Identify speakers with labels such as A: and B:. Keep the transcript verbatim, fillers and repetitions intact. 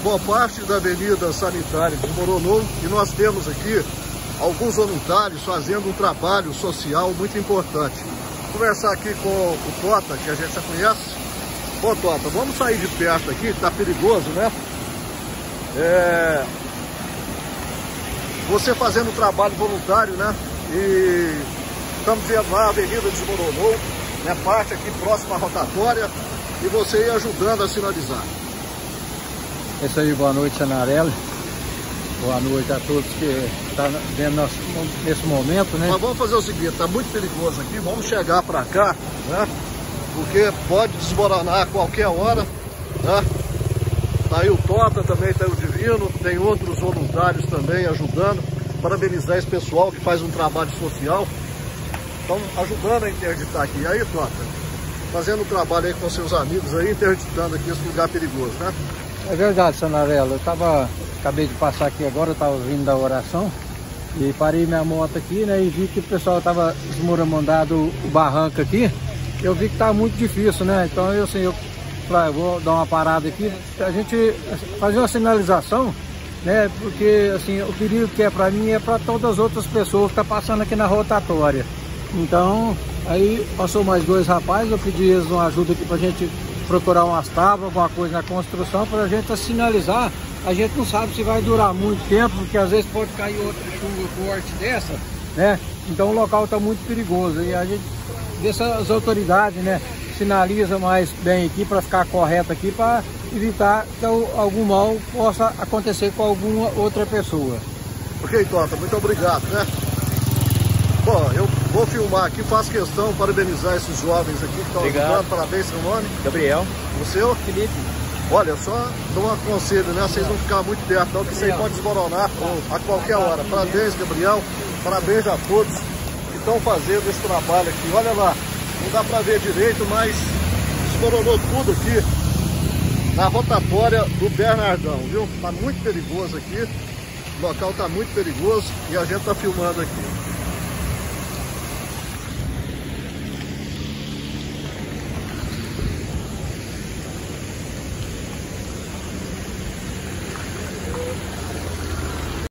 A: Bom, parte da Avenida Sanitária desmoronou e nós temos aqui alguns voluntários fazendo um trabalho social muito importante. Vou conversar aqui com o Tota, que a gente já conhece. Ô Tota, vamos sair de perto aqui, que tá perigoso, né? É... Você fazendo um trabalho voluntário, né? E estamos vendo lá a avenida desmoronou, né? Parte aqui próxima à rotatória, e você ia ajudando a sinalizar.
B: É isso aí, boa noite, Sanarelli. Boa noite a todos que estão vendo nosso, nesse momento, né?
A: Mas vamos fazer o seguinte, tá muito perigoso aqui, vamos chegar para cá, né? Porque pode desmoronar a qualquer hora, né? Tá aí o Tota, também tá aí o Divino, tem outros voluntários também ajudando. Parabenizar esse pessoal que faz um trabalho social. Estão ajudando a interditar aqui. E aí, Tota, fazendo um trabalho aí com seus amigos aí, interditando aqui esse lugar perigoso, né?
B: É verdade, Sanarelli. Eu tava, acabei de passar aqui agora, eu tava vindo da oração e parei minha moto aqui, né? E vi que o pessoal tava desmoronando o barranco aqui. Eu vi que tá muito difícil, né? Então eu assim, eu falei, vou dar uma parada aqui, a gente fazer uma sinalização, né? Porque assim, o perigo que é para mim é para todas as outras pessoas que estão tá passando aqui na rotatória. Então, aí passou mais dois rapazes, eu pedi eles uma ajuda aqui pra gente procurar umas tábuas, alguma coisa na construção, para a gente sinalizar. A gente não sabe se vai durar muito tempo, porque às vezes pode cair outra chuva forte dessa, né? Então o local está muito perigoso e a gente vê se as autoridades, né, sinaliza mais bem aqui para ficar correto aqui, para evitar que algum mal possa acontecer com alguma outra pessoa.
A: Ok, Tota, muito obrigado, né? Bom, eu vou filmar aqui, faço questão de parabenizar esses jovens aqui que estão ajudando. Parabéns, seu nome?
C: Gabriel.
A: O seu?
C: Felipe.
A: Olha, só dou um aconselho, né? Vocês não ficar muito perto, não, que isso aí pode desmoronar a qualquer hora. Parabéns, Gabriel. Parabéns a todos que estão fazendo esse trabalho aqui. Olha lá, não dá para ver direito, mas desmoronou tudo aqui na rotatória do Bernardão, viu? Tá muito perigoso aqui. O local tá muito perigoso e a gente tá filmando aqui.